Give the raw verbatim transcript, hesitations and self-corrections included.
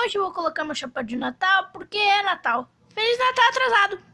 hoje eu vou colocar meu chapéu de Natal porque é Natal. Feliz Natal atrasado!